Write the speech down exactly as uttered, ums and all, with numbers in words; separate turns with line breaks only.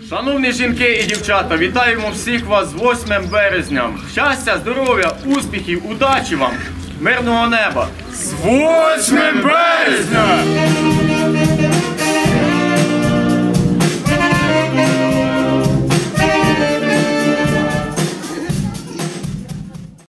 Шановні жінки і дівчата, вітаємо всіх вас з восьмим березням. Щастя, здоров'я, успіхів, удачі вам, мирного неба.
З восьмим березня!